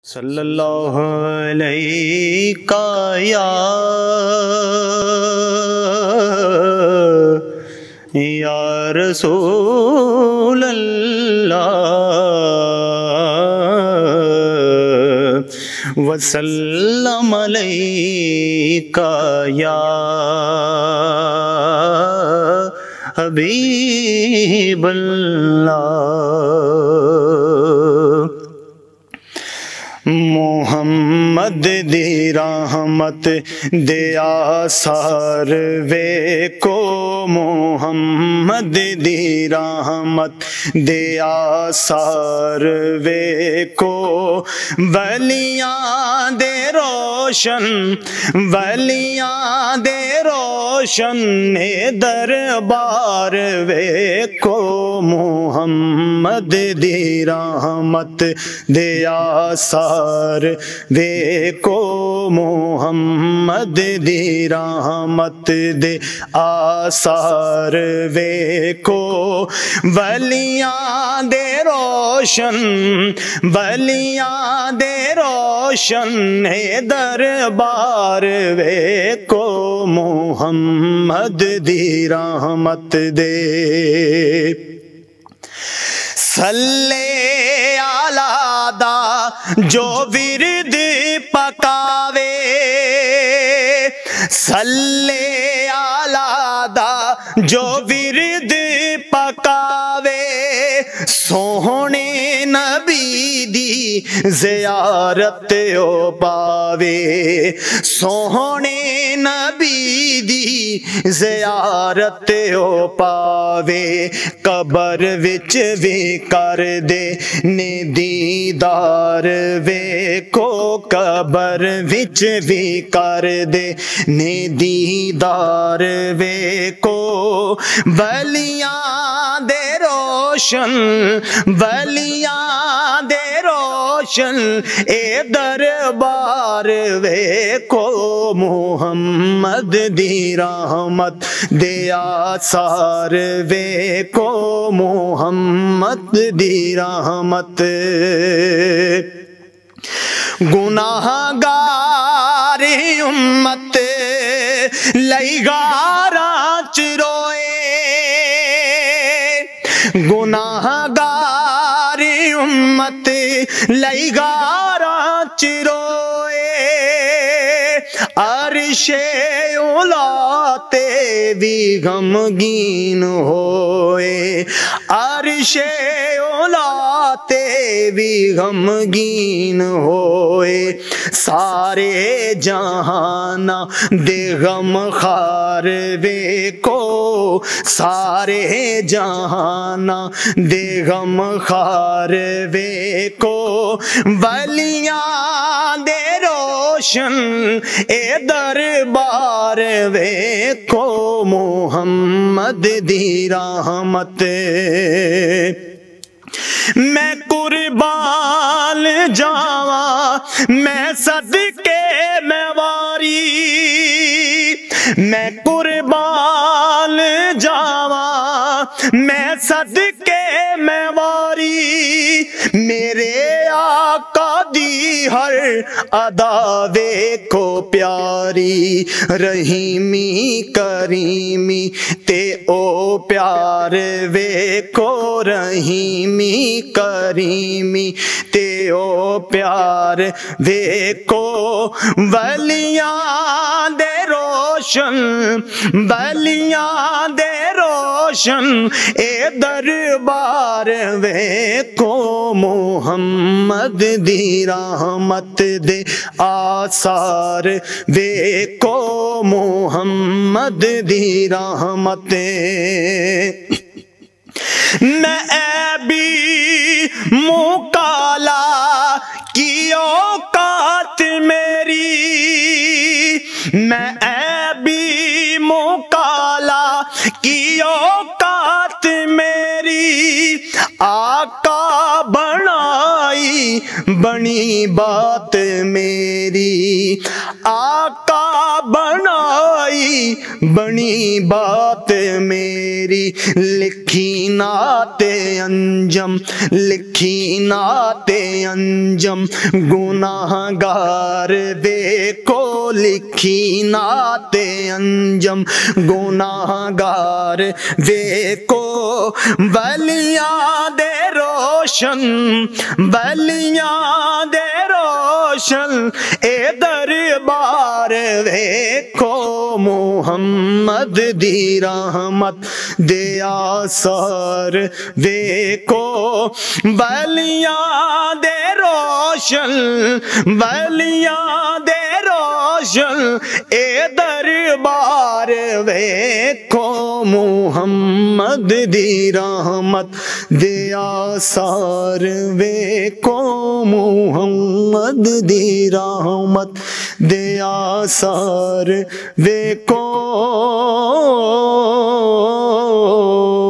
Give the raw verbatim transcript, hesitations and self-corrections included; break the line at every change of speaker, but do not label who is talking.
सल्लल्लाहु अलैका या या रसूल अल्लाह वसल्लम अलैका या हबीब अल्लाह। मोहम्मद दी रहमत दे आसार वेखो, मोहम्मद दी रहमत दे आसार वेखो। वलियां दे रोशन वलियां दे रोशन ने दरबार वेखो, मोहम्मद दी रहमत दे आसार वेखो, मोहम्मद दी रहमत दे आसार वेखो। वलियां दे रोशन वलियां दे रोशन ने दरबार वेखो, मोहम्मद दी रहमत दे। सल्ले आला दा जो विरद पकावे, सल्ले आला दा जो विरद पकावे, सोहने नबी दी ज़ियारत ओ पावे, सोहने नबी दी ज़ियारत ओ पावे। कबर विच भी कर दे ने दीदार वेखो, कबर विच भी कर दे ने दीदार वेखो। वलियां दे रोशन वलियां दे रोशन ए दरबार वेखो, मोहम्मद दी रहमत दे आसार वेखो, मोहम्मद दी रहमत। गुनाहगार उम्मत लई गारां च रोए, गुनाहगार उम्मत लई गारां च रोए। अरशे उला ते भी गमगीन होए, अरशे उला ते भी गमगीन होए। सारे जहाना दे गम खार वेखो, सारे जहाना दे गम खार वेखो। वलियां दे रोशन ए दरबार वेखो, मोहम्मद दी रहमत। मैं कुर्बान जावा मैं सदके मैं वारी, मैं कुर्बान जावा मैं सदके मैं वारी। मेरे आका दी हर अदा वेखो प्यारी, रहीमी करीमी ते ओ प्यार वेखो, रहीमी करीमी ते ओ प्यार वेखो। वलियां दे रोशन वलियां दे रोशन ए दरबार वेखो, मोहम्मद दी रहमत दे आसार वेखो, मोहम्मद दी रहमत। मैं ऐबी मुँह काला की औकात मेरी, मैं ऐबी मुँह काला की औकात मेरी। आ आका बनाई बनी बात मेरी, आका बनाई बनी बात मेरी। लिखी नाते अंजम, लिखी नाते अंजम गुनाहगार देखो, लिखी नाते अंजम गुनाहगार देखो। बलियां दे रोशन, बलियां दे रोशन ए दरबार देखो। मुहम्मद दी रहमत दे आसार देखो। बलियां दे रोशन, बलियां दे रोशन ए दरबार देखो। मुहम्मद दी रहमत दे आसार देखो। मुहम्मद दी रहमत दे आसार देखो।